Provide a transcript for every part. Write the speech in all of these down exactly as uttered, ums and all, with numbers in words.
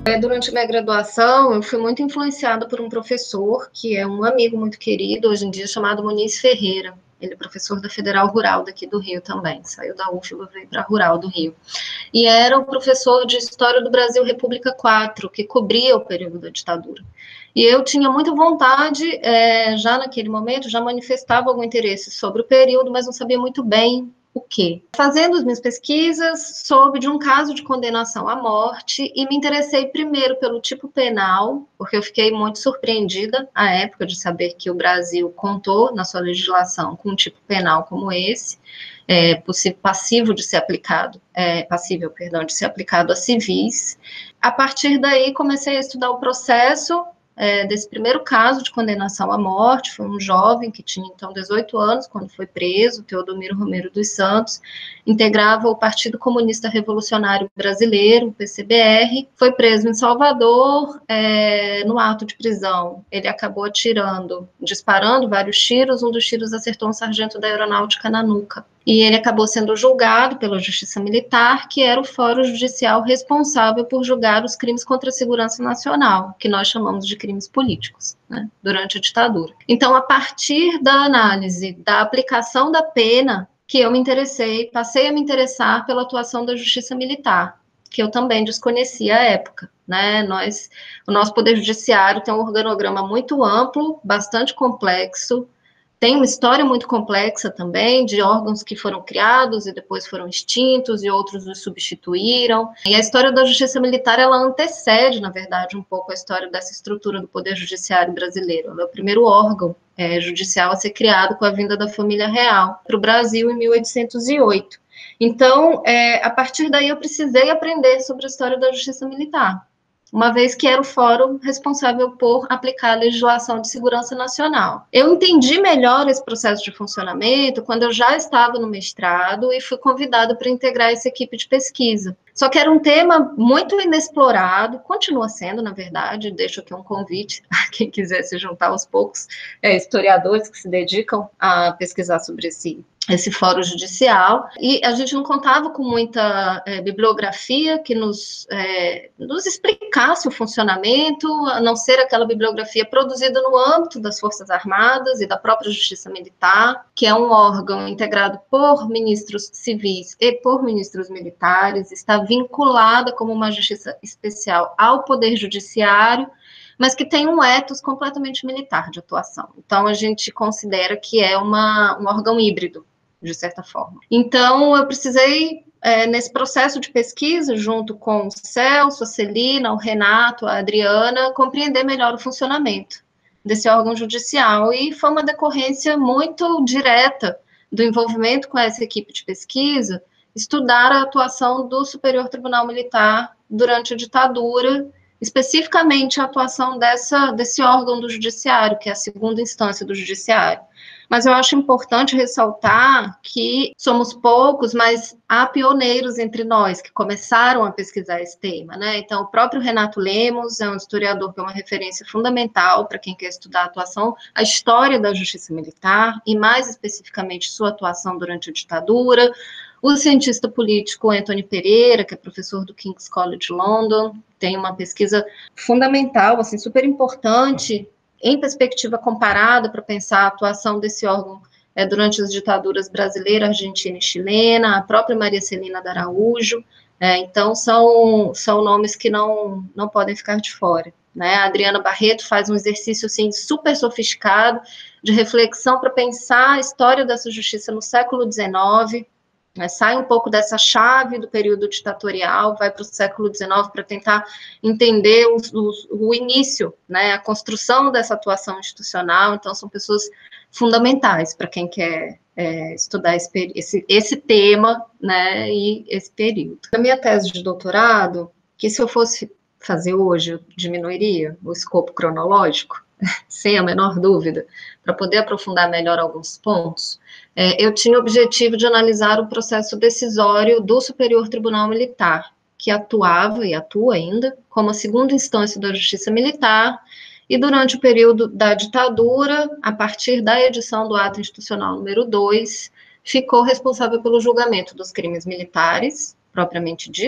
Durante a minha graduação, eu fui muito influenciada por um professor, que é um amigo muito querido, hoje em dia, chamado Muniz Ferreira. Ele é professor da Federal Rural daqui do Rio também, saiu da U F B A, veio para a Rural do Rio. E era o professor de História do Brasil República quatro, que cobria o período da ditadura. E eu tinha muita vontade, é, já naquele momento, já manifestava algum interesse sobre o período, mas não sabia muito bem o quê. Fazendo as minhas pesquisas, soube de um caso de condenação à morte e me interessei primeiro pelo tipo penal, porque eu fiquei muito surpreendida à época de saber que o Brasil contou na sua legislação com um tipo penal como esse, é, possível, passivo de ser aplicado, é, passível, perdão, de ser aplicado a civis. A partir daí, comecei a estudar o processo É, desse primeiro caso de condenação à morte. Foi um jovem que tinha, então, dezoito anos, quando foi preso, Teodomiro Romero dos Santos, integrava o Partido Comunista Revolucionário Brasileiro, o P C B R, foi preso em Salvador. É, no ato de prisão, ele acabou atirando, disparando vários tiros, um dos tiros acertou um sargento da aeronáutica na nuca. E ele acabou sendo julgado pela Justiça Militar, que era o fórum judicial responsável por julgar os crimes contra a segurança nacional, que nós chamamos de crimes políticos, né, durante a ditadura. Então, a partir da análise da aplicação da pena, que eu me interessei, passei a me interessar pela atuação da Justiça Militar, que eu também desconhecia à época. Né? Nós, o nosso Poder Judiciário tem um organograma muito amplo, bastante complexo, tem uma história muito complexa também, de órgãos que foram criados e depois foram extintos e outros os substituíram. E a história da Justiça Militar, ela antecede, na verdade, um pouco a história dessa estrutura do Poder Judiciário brasileiro. Ela é o primeiro órgão é, judicial a ser criado com a vinda da família real para o Brasil em mil oitocentos e oito. Então, é, a partir daí, eu precisei aprender sobre a história da Justiça Militar, uma vez que era o fórum responsável por aplicar a legislação de segurança nacional. Eu entendi melhor esse processo de funcionamento quando eu já estava no mestrado e fui convidada para integrar essa equipe de pesquisa. Só que era um tema muito inexplorado, continua sendo, na verdade. Deixo aqui um convite a quem quiser se juntar aos poucos é, historiadores que se dedicam a pesquisar sobre esse esse fórum judicial, e a gente não contava com muita é, bibliografia que nos, é, nos explicasse o funcionamento, a não ser aquela bibliografia produzida no âmbito das Forças Armadas e da própria Justiça Militar, que é um órgão integrado por ministros civis e por ministros militares, está vinculada como uma justiça especial ao Poder Judiciário, mas que tem um ethos completamente militar de atuação. Então, a gente considera que é uma, um órgão híbrido, de certa forma. Então, eu precisei, é, nesse processo de pesquisa, junto com o Celso, a Celina, o Renato, a Adriana, compreender melhor o funcionamento desse órgão judicial, e foi uma decorrência muito direta do envolvimento com essa equipe de pesquisa, estudar a atuação do Superior Tribunal Militar durante a ditadura, especificamente a atuação dessa, desse órgão do judiciário, que é a segunda instância do judiciário. Mas eu acho importante ressaltar que somos poucos, mas há pioneiros entre nós que começaram a pesquisar esse tema, né? Então, o próprio Renato Lemos é um historiador que é uma referência fundamental para quem quer estudar a atuação, a história da Justiça Militar, e mais especificamente sua atuação durante a ditadura. O cientista político Anthony Pereira, que é professor do King's College London, tem uma pesquisa fundamental, assim, super importante, em perspectiva comparada, para pensar a atuação desse órgão é, durante as ditaduras brasileira, argentina e chilena, a própria Maria Celina de Araújo. É, então, são, são nomes que não, não podem ficar de fora. Né? A Adriana Barreto faz um exercício assim, super sofisticado de reflexão para pensar a história dessa justiça no século dezenove, né, sai um pouco dessa chave do período ditatorial, vai para o século dezenove para tentar entender os, os, o início, né, a construção dessa atuação institucional. Então, são pessoas fundamentais para quem quer é, estudar esse, esse, esse tema, né, e esse período. Na minha tese de doutorado, que se eu fosse fazer hoje, eu diminuiria o escopo cronológico, sem a menor dúvida, para poder aprofundar melhor alguns pontos, é, eu tinha o objetivo de analisar o processo decisório do Superior Tribunal Militar, que atuava e atua ainda como a segunda instância da Justiça Militar, e durante o período da ditadura, a partir da edição do Ato Institucional número dois, ficou responsável pelo julgamento dos crimes militares, propriamente ditos,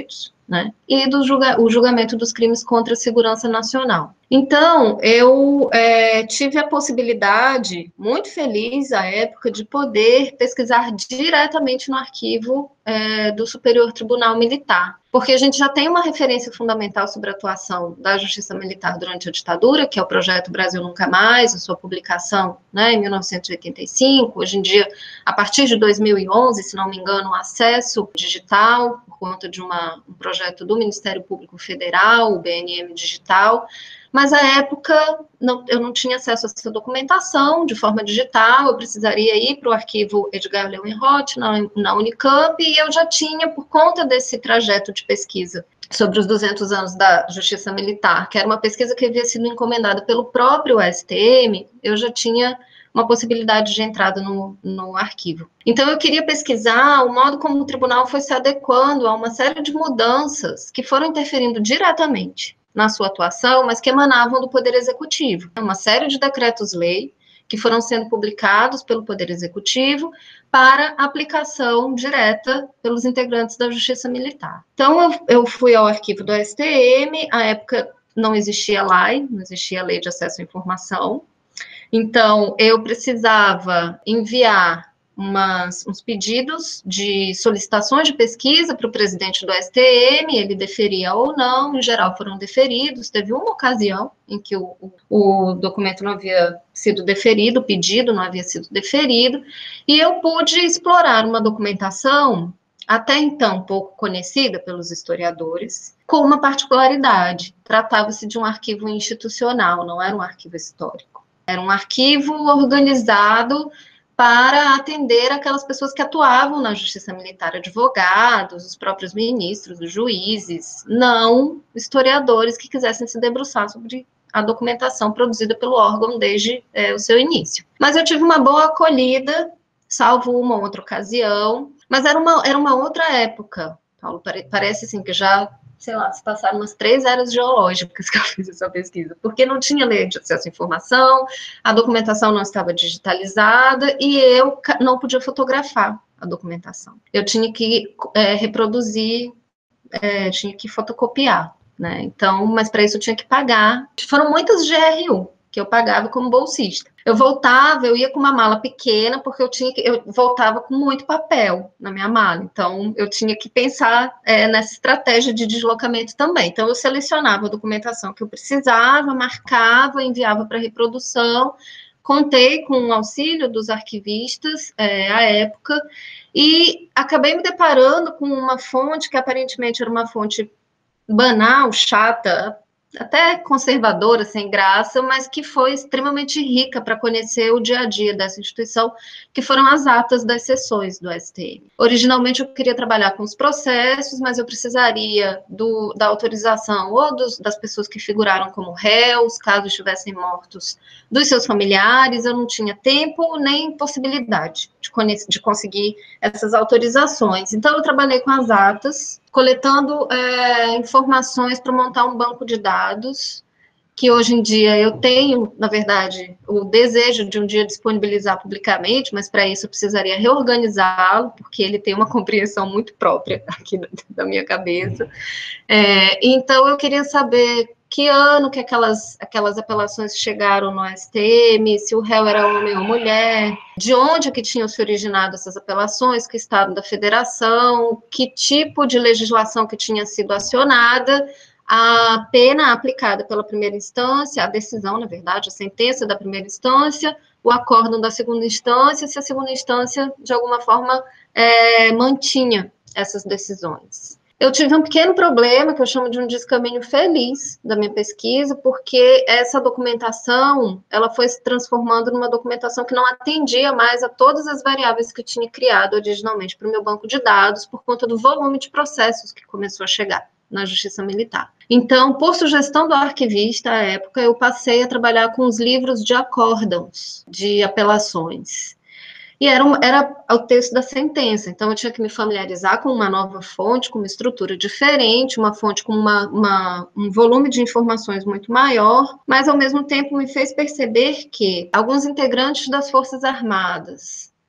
né? E do julga o julgamento dos crimes contra a segurança nacional. Então, eu é, tive a possibilidade, muito feliz à época, de poder pesquisar diretamente no arquivo é, do Superior Tribunal Militar, porque a gente já tem uma referência fundamental sobre a atuação da Justiça Militar durante a ditadura, que é o projeto Brasil Nunca Mais, a sua publicação, né, em mil novecentos e oitenta e cinco. Hoje em dia, a partir de dois mil e onze, se não me engano, o acesso digital, por conta de uma, um projeto do Ministério Público Federal, o B N M Digital. Mas, à época, não, eu não tinha acesso a essa documentação de forma digital, eu precisaria ir para o arquivo Edgar Leuenroth, na, na Unicamp, e eu já tinha, por conta desse trajeto de pesquisa sobre os duzentos anos da Justiça Militar, que era uma pesquisa que havia sido encomendada pelo próprio S T M, eu já tinha uma possibilidade de entrada no, no arquivo. Então, eu queria pesquisar o modo como o tribunal foi se adequando a uma série de mudanças que foram interferindo diretamente na sua atuação, mas que emanavam do Poder Executivo. Uma série de decretos-lei que foram sendo publicados pelo Poder Executivo para aplicação direta pelos integrantes da Justiça Militar. Então, eu, eu fui ao arquivo do S T M, à época não existia L A I, não existia Lei de Acesso à Informação, então, eu precisava enviar umas, uns pedidos de solicitações de pesquisa para o presidente do S T M, ele deferia ou não, em geral foram deferidos. Teve uma ocasião em que o, o, o documento não havia sido deferido, o pedido não havia sido deferido, e eu pude explorar uma documentação até então pouco conhecida pelos historiadores, com uma particularidade: tratava-se de um arquivo institucional, não era um arquivo histórico. Era um arquivo organizado para atender aquelas pessoas que atuavam na Justiça Militar, advogados, os próprios ministros, os juízes, não historiadores que quisessem se debruçar sobre a documentação produzida pelo órgão desde é, o seu início. Mas eu tive uma boa acolhida, salvo uma outra ocasião, mas era uma, era uma outra época, Paulo, parece assim que já, sei lá, se passaram umas três eras geológicas que eu fiz essa pesquisa, porque não tinha lei de acesso à informação, a documentação não estava digitalizada e eu não podia fotografar a documentação. Eu tinha que é, reproduzir, é, tinha que fotocopiar, né? Então, mas para isso eu tinha que pagar. Foram muitas G R U que eu pagava como bolsista. Eu voltava, eu ia com uma mala pequena, porque eu tinha que, eu voltava com muito papel na minha mala, então eu tinha que pensar é, nessa estratégia de deslocamento também. Então eu selecionava a documentação que eu precisava, marcava, enviava para reprodução, contei com o auxílio dos arquivistas é, à época, e acabei me deparando com uma fonte que aparentemente era uma fonte banal, chata, até conservadora, sem graça, mas que foi extremamente rica para conhecer o dia a dia dessa instituição, que foram as atas das sessões do S T M. Originalmente eu queria trabalhar com os processos, mas eu precisaria do, da autorização ou dos, das pessoas que figuraram como réus, caso estivessem mortos, dos seus familiares. Eu não tinha tempo nem possibilidade de, conhecer, de conseguir essas autorizações. Então eu trabalhei com as atas, coletando é, informações para montar um banco de dados, que hoje em dia eu tenho, na verdade, o desejo de um dia disponibilizar publicamente, mas para isso eu precisaria reorganizá-lo, porque ele tem uma compreensão muito própria aqui da, da minha cabeça. É, então, eu queria saber que ano que aquelas, aquelas apelações chegaram no S T M, se o réu era homem ou mulher, de onde é que tinham se originado essas apelações, que estado da federação, que tipo de legislação que tinha sido acionada, a pena aplicada pela primeira instância, a decisão, na verdade, a sentença da primeira instância, o acórdão da segunda instância, se a segunda instância, de alguma forma, é, mantinha essas decisões. Eu tive um pequeno problema, que eu chamo de um descaminho feliz da minha pesquisa, porque essa documentação, ela foi se transformando numa documentação que não atendia mais a todas as variáveis que eu tinha criado originalmente para o meu banco de dados, por conta do volume de processos que começou a chegar na Justiça Militar. Então, por sugestão do arquivista, à época, eu passei a trabalhar com os livros de acórdãos, de apelações. E era, um, era o texto da sentença, então eu tinha que me familiarizar com uma nova fonte, com uma estrutura diferente, uma fonte com uma, uma, um volume de informações muito maior, mas ao mesmo tempo me fez perceber que alguns integrantes das Forças Armadas,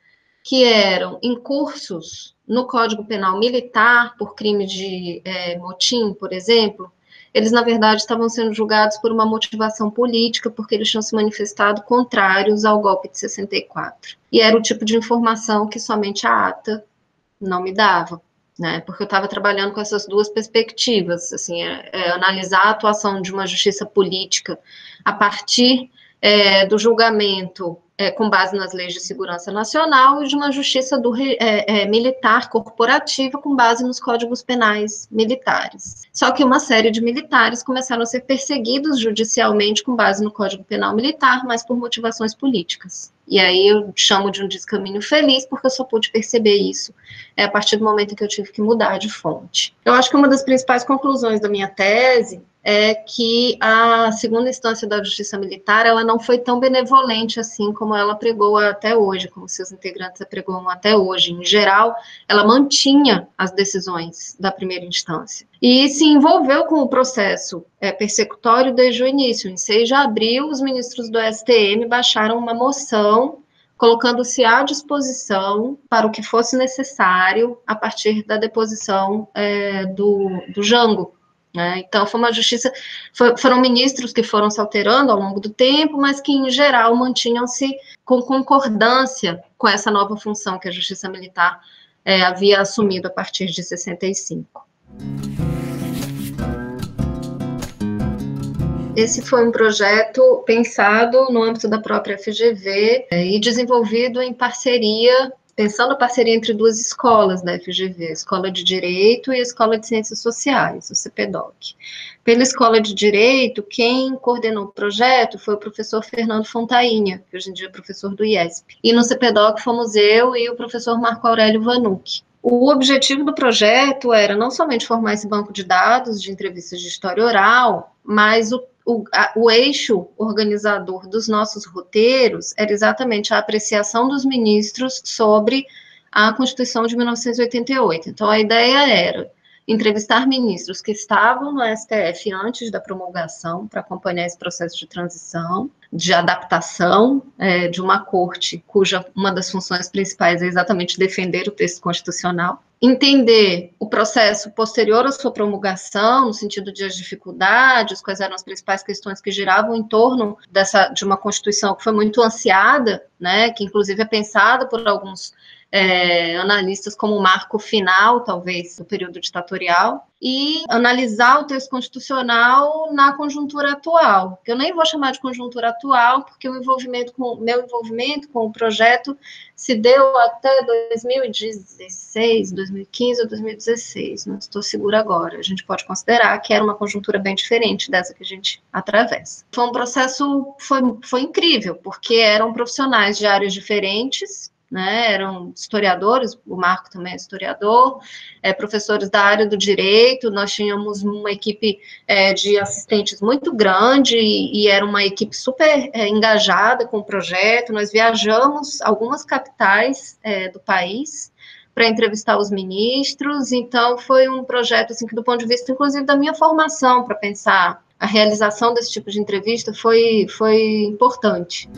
que eram incursos no Código Penal Militar por crime de é, motim, por exemplo, eles, na verdade, estavam sendo julgados por uma motivação política, porque eles tinham se manifestado contrários ao golpe de sessenta e quatro. E era o tipo de informação que somente a ata não me dava, né? Porque eu estava trabalhando com essas duas perspectivas, assim, é, é, analisar a atuação de uma justiça política a partir é, do julgamento é, com base nas leis de segurança nacional e de uma justiça do, é, é, militar corporativa com base nos códigos penais militares. Só que uma série de militares começaram a ser perseguidos judicialmente com base no Código Penal Militar, mas por motivações políticas. E aí eu chamo de um descaminho feliz, porque eu só pude perceber isso é, a partir do momento em que eu tive que mudar de fonte. Eu acho que uma das principais conclusões da minha tese é que a segunda instância da justiça militar, ela não foi tão benevolente assim como ela pregou até hoje, como seus integrantes pregam até hoje. Em geral, ela mantinha as decisões da primeira instância e se envolveu com o processo é, persecutório desde o início. Em seis de abril, os ministros do S T M baixaram uma moção colocando-se à disposição para o que fosse necessário a partir da deposição é, do, do Jango. Né? Então, foi uma justiça, foi, foram ministros que foram se alterando ao longo do tempo, mas que, em geral, mantinham-se com concordância com essa nova função que a justiça militar é, havia assumido a partir de sessenta e cinco. Esse foi um projeto pensado no âmbito da própria F G V é, e desenvolvido em parceria, pensando a parceria entre duas escolas da F G V, a Escola de Direito e a Escola de Ciências Sociais, o CEPEDOC. Pela Escola de Direito, quem coordenou o projeto foi o professor Fernando Fontainha, que hoje em dia é professor do I E S P. E no CEPEDOC fomos eu e o professor Marco Aurélio Vanucci. O objetivo do projeto era não somente formar esse banco de dados de entrevistas de história oral, mas o O, a, o eixo organizador dos nossos roteiros era exatamente a apreciação dos ministros sobre a Constituição de mil novecentos e oitenta e oito. Então, a ideia era entrevistar ministros que estavam no S T F antes da promulgação, para acompanhar esse processo de transição, de adaptação é, de uma corte cuja uma das funções principais é exatamente defender o texto constitucional, entender o processo posterior à sua promulgação, no sentido de as dificuldades, quais eram as principais questões que giravam em torno dessa, de uma Constituição que foi muito ansiada, né, que inclusive é pensada por alguns é, analistas como o marco final, talvez, do período ditatorial, e analisar o texto constitucional na conjuntura atual, que eu nem vou chamar de conjuntura atual, porque o envolvimento com, meu envolvimento com o projeto se deu até dois mil e dezesseis, dois mil e quinze ou dois mil e dezesseis, não estou segura agora. A gente pode considerar que era uma conjuntura bem diferente dessa que a gente atravessa. Foi um processo, foi, foi incrível, porque eram profissionais de áreas diferentes, né, eram historiadores, o Marco também é historiador, é, professores da área do direito, nós tínhamos uma equipe é, de assistentes muito grande e, e era uma equipe super é, engajada com o projeto. Nós viajamos algumas capitais é, do país para entrevistar os ministros, então foi um projeto assim, que do ponto de vista, inclusive, da minha formação, para pensar a realização desse tipo de entrevista foi, foi importante.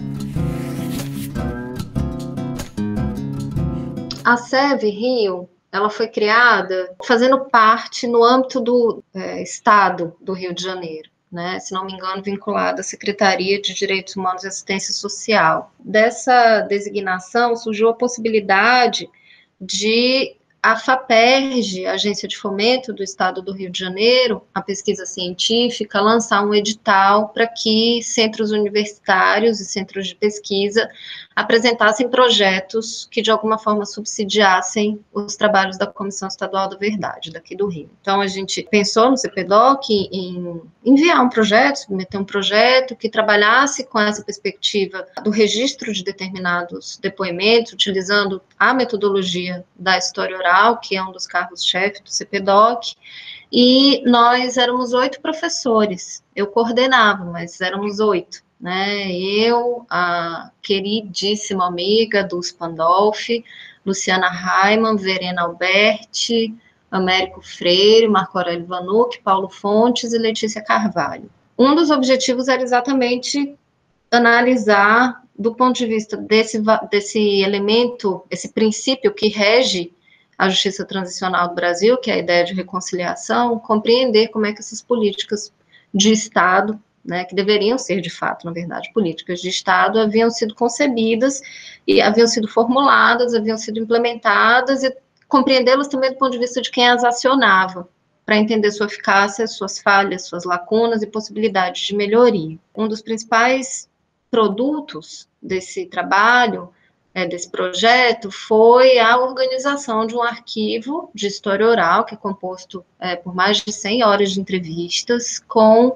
A SEV Rio, ela foi criada fazendo parte no âmbito do é, Estado do Rio de Janeiro, né? Se não me engano, vinculada à Secretaria de Direitos Humanos e Assistência Social. Dessa designação surgiu a possibilidade de a FAPERJ, a Agência de Fomento do Estado do Rio de Janeiro, a pesquisa científica, lançar um edital para que centros universitários e centros de pesquisa apresentassem projetos que, de alguma forma, subsidiassem os trabalhos da Comissão Estadual da Verdade, daqui do Rio. Então, a gente pensou no CEPEDOC em enviar um projeto, submeter um projeto que trabalhasse com essa perspectiva do registro de determinados depoimentos, utilizando a metodologia da história oral, que é um dos cargos-chefe do CEPEDOC, e nós éramos oito professores. Eu coordenava, mas éramos oito. Né, eu, a queridíssima amiga Dulce Pandolfi, Luciana Raiman, Verena Alberti, Américo Freire, Marco Aurélio Vanucci, Paulo Fontes e Letícia Carvalho. Um dos objetivos era exatamente analisar do ponto de vista desse, desse elemento, esse princípio que rege a justiça transicional do Brasil, que é a ideia de reconciliação, compreender como é que essas políticas de Estado, né, que deveriam ser, de fato, na verdade, políticas de Estado, haviam sido concebidas e haviam sido formuladas, haviam sido implementadas, e compreendê-las também do ponto de vista de quem as acionava, para entender sua eficácia, suas falhas, suas lacunas e possibilidades de melhoria. Um dos principais produtos desse trabalho, é, desse projeto, foi a organização de um arquivo de história oral, que é composto é, por mais de cem horas de entrevistas, com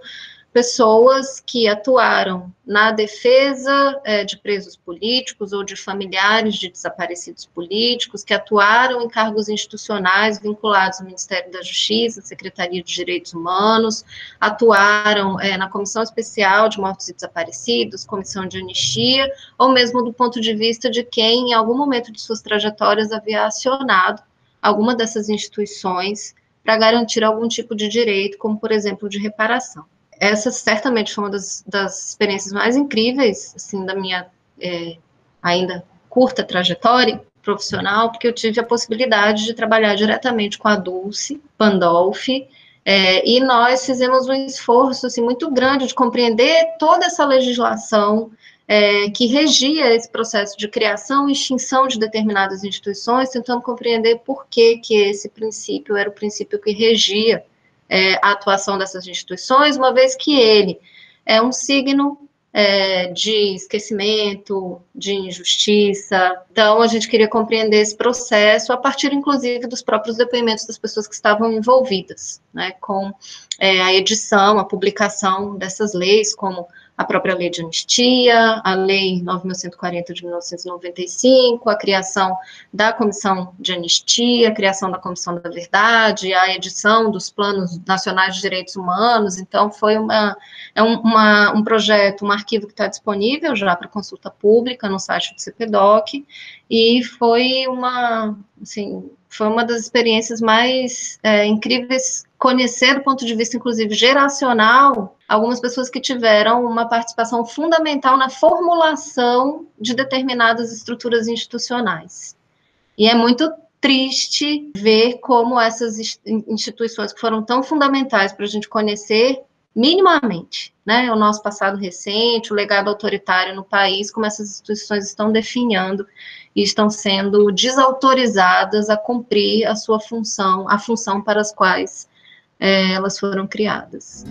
pessoas que atuaram na defesa é, de presos políticos ou de familiares de desaparecidos políticos, que atuaram em cargos institucionais vinculados ao Ministério da Justiça, Secretaria de Direitos Humanos, atuaram é, na Comissão Especial de Mortos e Desaparecidos, Comissão de Anistia, ou mesmo do ponto de vista de quem, em algum momento de suas trajetórias, havia acionado alguma dessas instituições para garantir algum tipo de direito, como, por exemplo, de reparação. Essa certamente foi uma das, das experiências mais incríveis, assim, da minha é, ainda curta trajetória profissional, porque eu tive a possibilidade de trabalhar diretamente com a Dulce Pandolfi, é, e nós fizemos um esforço, assim, muito grande de compreender toda essa legislação é, que regia esse processo de criação e extinção de determinadas instituições, tentando compreender por que que esse princípio era o princípio que regia É, a atuação dessas instituições, uma vez que ele é um signo é, de esquecimento, de injustiça. Então, a gente queria compreender esse processo a partir, inclusive, dos próprios depoimentos das pessoas que estavam envolvidas, né, com é, a edição, a publicação dessas leis, como a própria lei de anistia, a lei nove mil cento e quarenta de mil novecentos e noventa e cinco, a criação da comissão de anistia, a criação da comissão da verdade, a edição dos planos nacionais de direitos humanos. Então, foi uma, é um, uma, um projeto, um arquivo que está disponível já para consulta pública no site do CEPEDOC, e foi uma, assim, foi uma das experiências mais é, incríveis, conhecer do ponto de vista, inclusive, geracional, algumas pessoas que tiveram uma participação fundamental na formulação de determinadas estruturas institucionais. E é muito triste ver como essas instituições que foram tão fundamentais para a gente conhecer minimamente, né, o nosso passado recente, o legado autoritário no país, como essas instituições estão definhando e estão sendo desautorizadas a cumprir a sua função, a função para as quais é, elas foram criadas.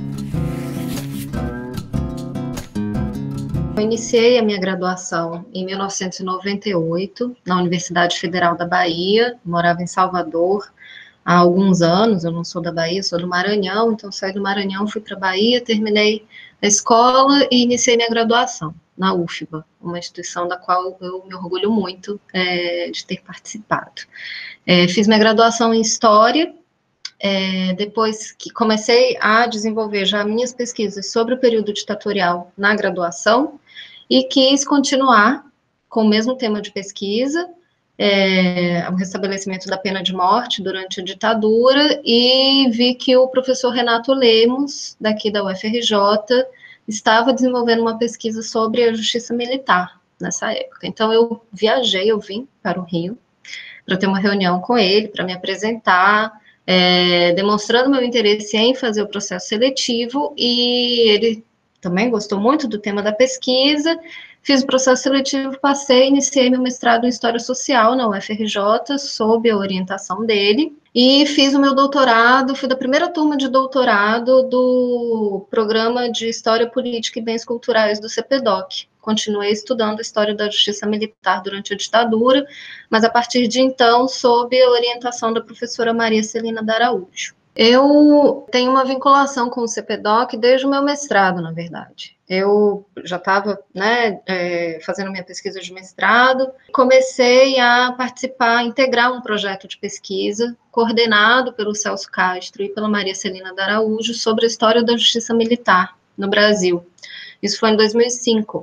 Eu iniciei a minha graduação em mil novecentos e noventa e oito, na Universidade Federal da Bahia, morava em Salvador há alguns anos. Eu não sou da Bahia, sou do Maranhão, então saí do Maranhão, fui para a Bahia, terminei a escola e iniciei minha graduação na U F B A, uma instituição da qual eu me orgulho muito é, de ter participado. É, fiz minha graduação em História, é, depois que comecei a desenvolver já minhas pesquisas sobre o período ditatorial na graduação, e quis continuar com o mesmo tema de pesquisa, é, o restabelecimento da pena de morte durante a ditadura, e vi que o professor Renato Lemos, daqui da U F R J, estava desenvolvendo uma pesquisa sobre a justiça militar nessa época. Então, eu viajei, eu vim para o Rio, para ter uma reunião com ele, para me apresentar, é, demonstrando meu interesse em fazer o processo seletivo, e ele também gostou muito do tema da pesquisa. Fiz o processo seletivo, passei, iniciei meu mestrado em História Social na U F R J, sob a orientação dele, e fiz o meu doutorado, fui da primeira turma de doutorado do Programa de História Política e Bens Culturais do CEPEDOC. Continuei estudando a história da justiça militar durante a ditadura, mas a partir de então, sob a orientação da professora Maria Celina da Araújo. Eu tenho uma vinculação com o CEPEDOC desde o meu mestrado, na verdade. Eu já estava, né, é, fazendo minha pesquisa de mestrado, comecei a participar, integrar um projeto de pesquisa coordenado pelo Celso Castro e pela Maria Celina da Araújo sobre a história da justiça militar no Brasil. Isso foi em dois mil e cinco.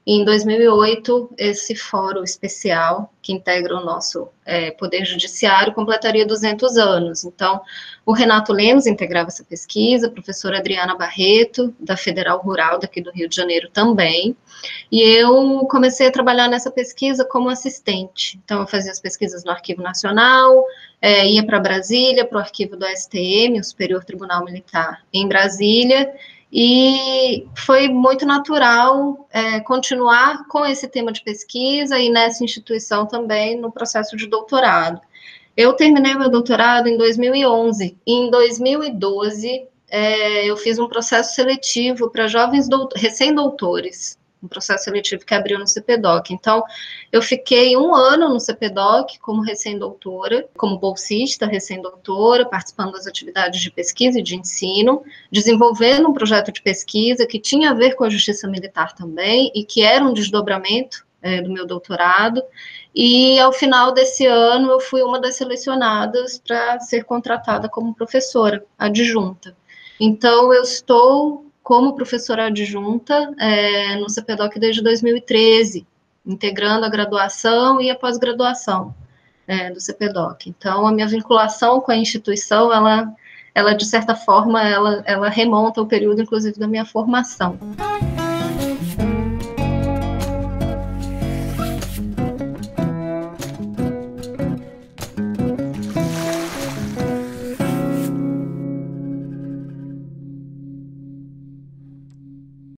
E em dois mil e oito, esse fórum especial, que integra o nosso é, Poder Judiciário, completaria duzentos anos. Então, o Renato Lemos integrava essa pesquisa, a professora Adriana Barreto, da Federal Rural, daqui do Rio de Janeiro também, e eu comecei a trabalhar nessa pesquisa como assistente. Então, eu fazia as pesquisas no Arquivo Nacional, é, ia para Brasília, para o arquivo do S T M, o Superior Tribunal Militar, em Brasília, e foi muito natural é, continuar com esse tema de pesquisa e nessa instituição também no processo de doutorado. Eu terminei meu doutorado em dois mil e onze, e em dois mil e doze é, eu fiz um processo seletivo para jovens recém-doutores, um processo seletivo que abriu no CPDOC. Então, eu fiquei um ano no CPDOC como recém-doutora, como bolsista recém-doutora, participando das atividades de pesquisa e de ensino, desenvolvendo um projeto de pesquisa que tinha a ver com a justiça militar também, e que era um desdobramento é, do meu doutorado, e ao final desse ano eu fui uma das selecionadas para ser contratada como professora adjunta. Então, eu estou como professora adjunta é, no CPDOC desde dois mil e treze, integrando a graduação e a pós-graduação é, do CPDOC. Então, a minha vinculação com a instituição, ela, ela de certa forma, ela, ela remonta ao período, inclusive, da minha formação.